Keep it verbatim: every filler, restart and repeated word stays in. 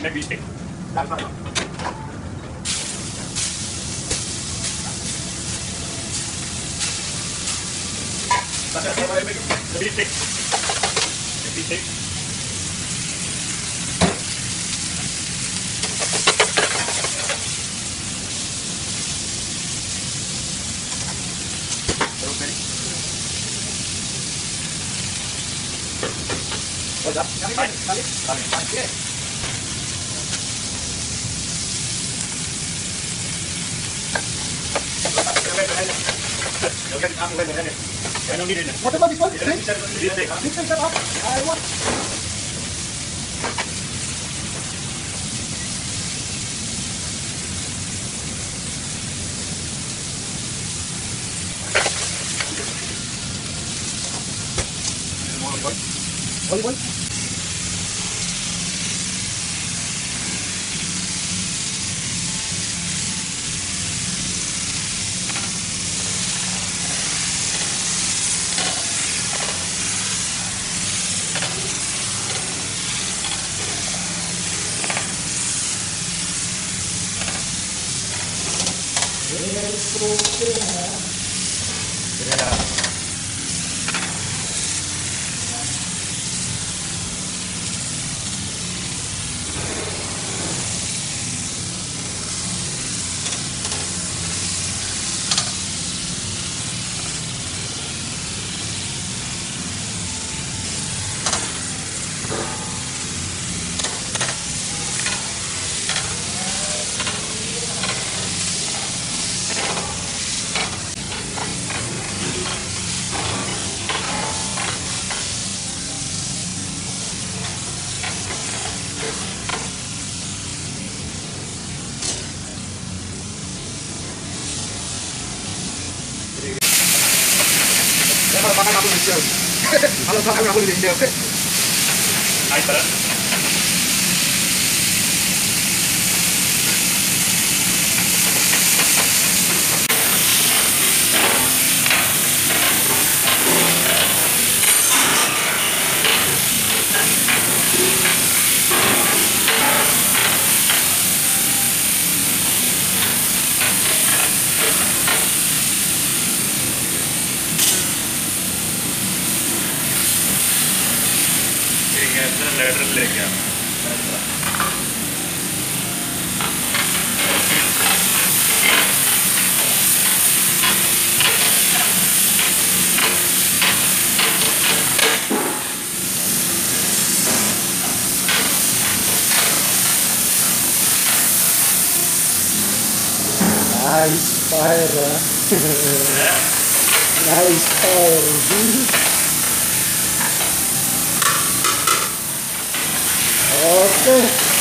Hold up. Balik, balik, balik. Balik. What about this one? This one, up. I want. One, one. Kalau makan aku di jam. Kalau makan aku di jam. Nice banget. Letter लेके आ Nice fire. Nice fire. Okay.